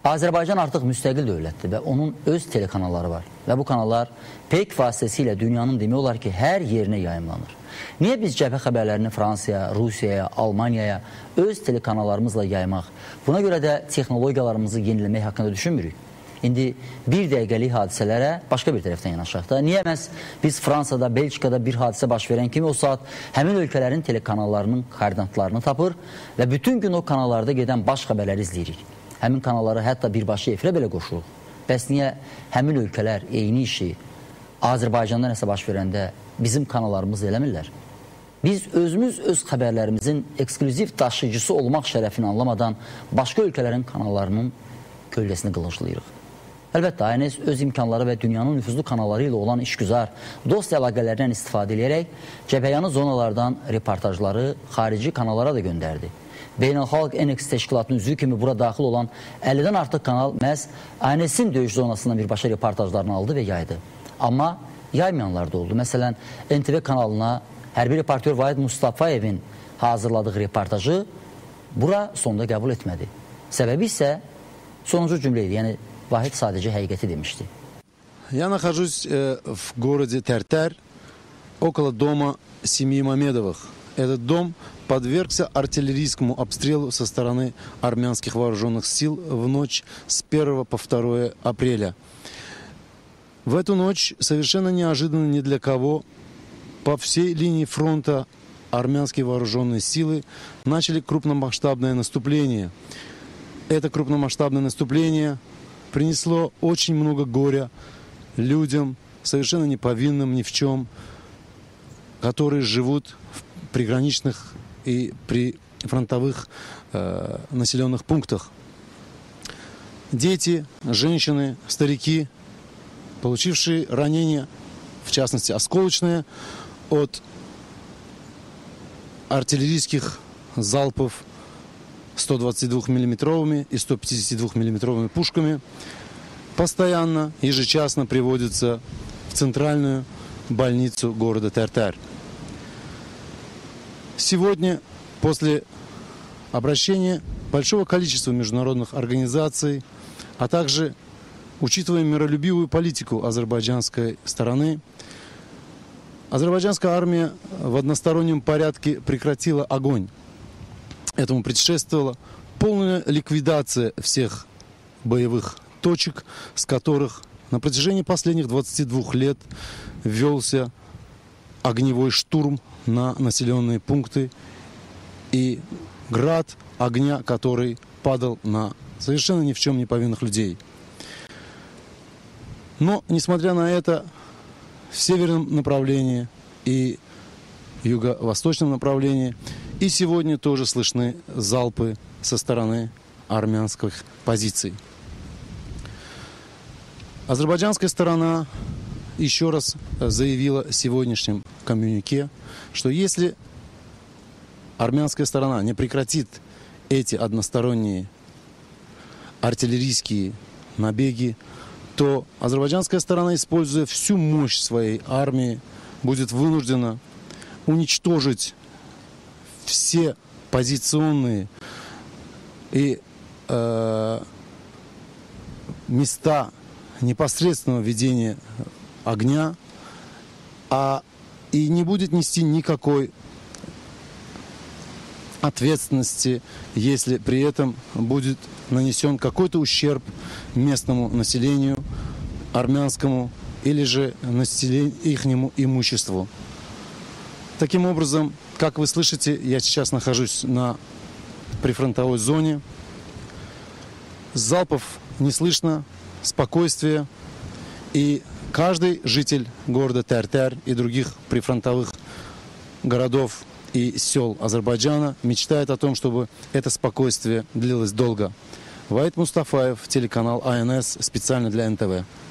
Azərbaycan artıq müstəqil dövlətdir və onun öz telekanalları var. Və bu kanallar PEK vasitəsilə dünyanın demək olar ki, hər yerinə yayımlanır. Niyə biz cəbhə xəbərlərini Fransaya, Rusiyaya, Almaniyaya öz telekanallarımızla yaymaq, buna görə də texnologiyalarımızı yeniləmək haqqında düşünmürük? İndi bir dəqiqəlik hadisələrə başqa bir tərəfdən yanaşaq da. Niyə məhz biz Fransada, Belçikada bir hadisə baş verən kimi o saat həmin ölkələrin telekanallarının koordinatlarını tapır və bütün gün o kanallarda gedən baş xəbərləri izləyirik. Həmin kanalları hətta birbaşa efirə belə qoşuruq. Bəs niyə həmin ölkələr eyni işi Azərbaycanda nəsə baş verəndə bizim kanallarımız eləmirlər? Biz özümüz öz xəbərlərimizin eksklüziv daşıyıcısı olmaq şərəfini anlamadan başqa ölkələrin kanallarının kölgəsini qılınclayırıq. Əlbəttə, ANS öz imkanları və dünyanın nüfuzlu kanalları ilə olan işgüzar, dost əlaqələrindən istifadə edərək cəbhəyanı zonalardan reportajları xarici kanallara da göndərdi. Beynəlxalq NX təşkilatının üzvü kimi bura daxil olan 50-dən artıq kanal məhz ANS-in döyüş zonasından birbaşa reportajlarını aldı və yaydı. Amma yaymayanlar da oldu. Məsələn, NTV kanalına hərbi reportör Vahid Mustafayevin hazırladığı reportajı bura sonda qəbul etmədi. Səbəbi isə sonuncu cümlə idi, yəni Vahid sadəcə həqiqəti demişdi. Я нахожусь в городе Тертер, около дома семьи Мамедовых. Этот дом подвергся артиллерийскому обстрелу со стороны армянских вооруженных сил в ночь с 1 по 2 апреля. В эту ночь, совершенно неожиданно ни для кого, по всей линии фронта армянские вооруженные силы начали крупномасштабное наступление. Это крупномасштабное наступление принесло очень много горя людям, совершенно неповинным ни в чем, которые живут в приграничных и прифронтовых населенных пунктах. Дети, женщины, старики, получившие ранения, в частности осколочные, от артиллерийских залпов 122-миллиметровыми и 152-миллиметровыми пушками, постоянно, ежечасно приводятся в центральную больницу города Тертер. Сегодня, после обращения большого количества международных организаций, а также учитывая миролюбивую политику азербайджанской стороны, азербайджанская армия в одностороннем порядке прекратила огонь. Этому предшествовала полная ликвидация всех боевых точек, с которых на протяжении последних 22 лет велся огневой штурм на населенные пункты и град огня, который падал на совершенно ни в чем не повинных людей. Но, несмотря на это, в северном направлении и юго-восточном направлении и сегодня тоже слышны залпы со стороны армянских позиций. Азербайджанская сторона еще раз заявила в сегодняшнем коммюнике, что если армянская сторона не прекратит эти односторонние артиллерийские набеги, то азербайджанская сторона, используя всю мощь своей армии, будет вынуждена уничтожить все позиционные и места непосредственного ведения огня, и не будет нести никакой ответственности, если при этом будет нанесен какой-то ущерб местному населению, армянскому или же ихнему имуществу. Таким образом, как вы слышите, я сейчас нахожусь на прифронтовой зоне. Залпов не слышно, спокойствие. И каждый житель города Тертер и других прифронтовых городов и сел Азербайджана мечтает о том, чтобы это спокойствие длилось долго. Вахид Мустафаев, телеканал АНС, специально для НТВ.